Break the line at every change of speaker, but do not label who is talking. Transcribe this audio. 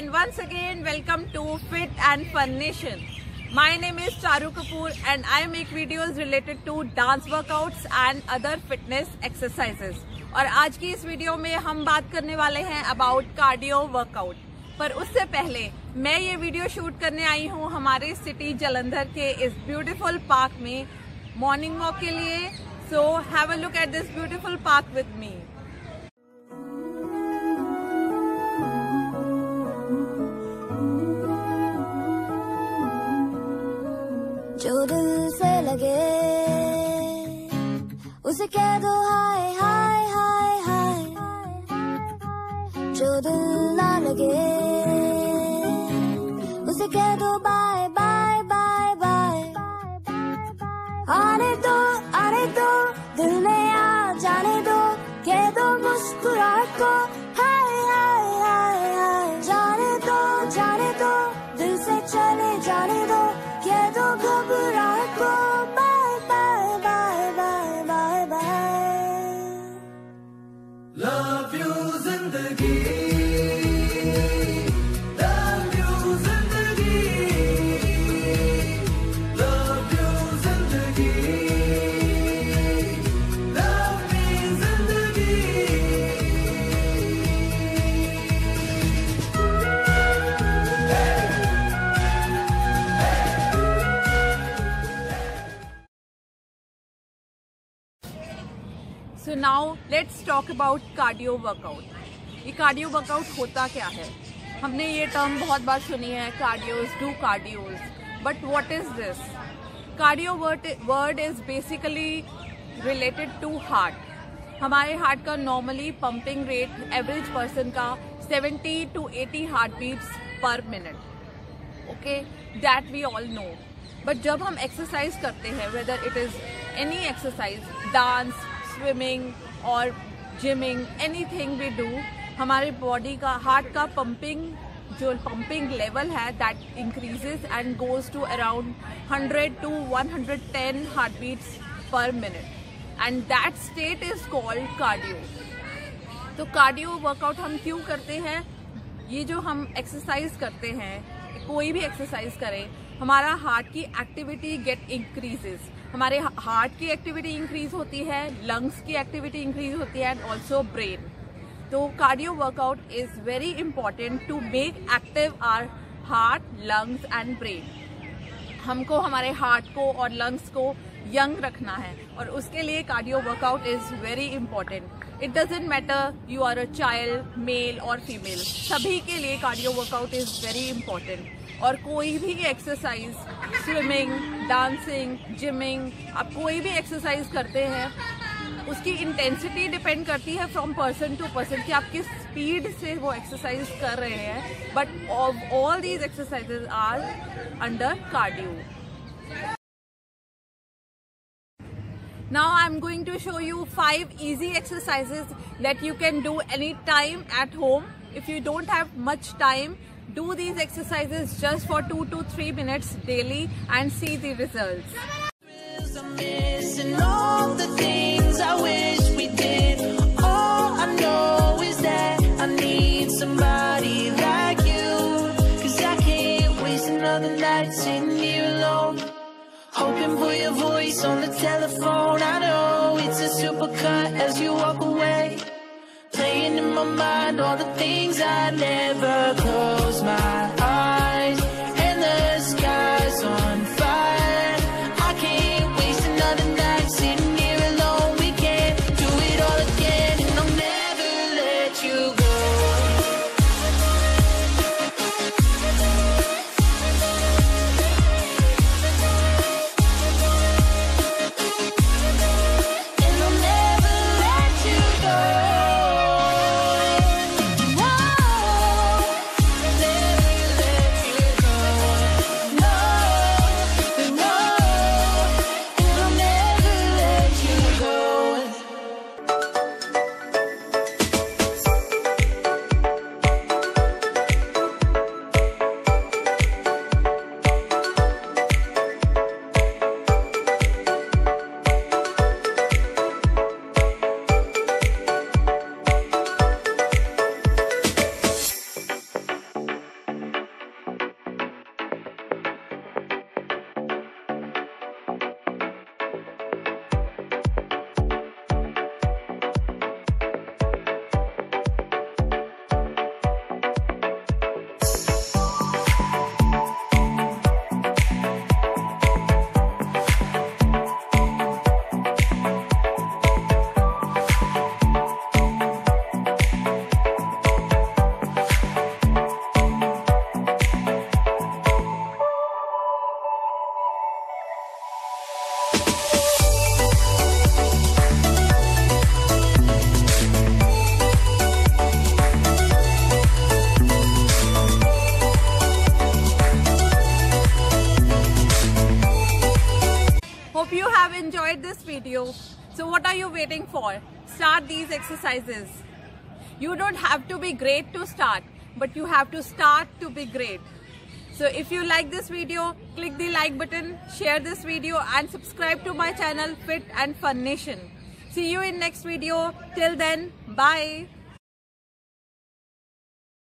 and once again welcome to Fit and Fun Nation. My name is Charu Kapoor and I make videos related to dance workouts and other fitness exercises. और आज की इस video में हम बात करने वाले हैं अबाउट कार्डियो वर्कआउट। पर उससे पहले मैं ये वीडियो शूट करने आई हूँ हमारे सिटी जालंधर के इस ब्यूटीफुल पार्क में मॉर्निंग वॉक के लिए। So have a look at this beautiful park with me.
जो दिल से लगे उसे कह दो हाय हाय हाय हाय, जो दिल ना लगे उसे कह दो बाय बाय बाय बाय। आने दो दिल में आ जाने दो, कह दो मुस्कुराहट को हाय हाय हाय हाय। जाने दो दिल से चले जाने दो, कह दो घबराहट को bye bye bye bye bye bye.
Love you जिंदगी, लव यू जिंदगी, लव यू जिंदगी, लव मी जिंदगी।
So now let's talk about cardio workout. ये कार्डियो वर्कआउट होता क्या है? हमने ये टर्म बहुत बार सुनी है, cardios, do cardios, but what is this? Cardio word is basically related to heart. हमारे हार्ट का normally pumping rate average person का 70 to 80 heart beats per minute. Okay, that we all know. But जब हम exercise करते हैं, whether it is any exercise, dance, swimming और gymming, anything we do, हमारे body का हार्ट का पंपिंग लेवल है that increases and goes to around 100 to 110 heart beats per minute and that state is called cardio. तो cardio workout हम क्यों करते हैं? ये जो हम एक्सरसाइज करते हैं, कोई भी एक्सरसाइज करें, हमारा हार्ट की एक्टिविटी गेट इंक्रीजेस। हमारे हार्ट की एक्टिविटी इंक्रीज होती है, लंग्स की एक्टिविटी इंक्रीज होती है एंड ऑल्सो ब्रेन। तो cardio workout is very important to make active our heart, lungs and brain. हमको हमारे हार्ट को और लंग्स को यंग रखना है और उसके लिए cardio workout is very important. It doesn't matter you are a child, male और फीमेल, सभी के लिए cardio workout is very important. और कोई भी एक्सरसाइज, स्विमिंग, डांसिंग, जिमिंग, आप कोई भी एक्सरसाइज करते हैं, उसकी इंटेंसिटी डिपेंड करती है फ्रॉम पर्सन टू पर्सन कि आप किस स्पीड से वो एक्सरसाइज कर रहे हैं। But all these exercises are under cardio. Now I'm going to show you 5 easy exercises that you can do anytime at home. If you don't have much time, do these exercises just for 2 to 3 minutes daily and see the results.
I'm missing all the things I wish we did. All I know is that I need somebody like you, 'cause I can't waste another night sitting here alone, hoping for your voice on the telephone. I know it's a supercut as you walk away, playing in my mind all the things I never close my eyes, and the sky's on fire. I can't waste another night sitting here alone. We can't do it all again, and I'll never let you go. Never
what are you waiting for? Start these exercises. You don't have to be great to start, but you have to start to be great. So if you like this video, click the like button, share this video and subscribe to my channel Fit and Fun Nation. See you in next video. Till then, bye.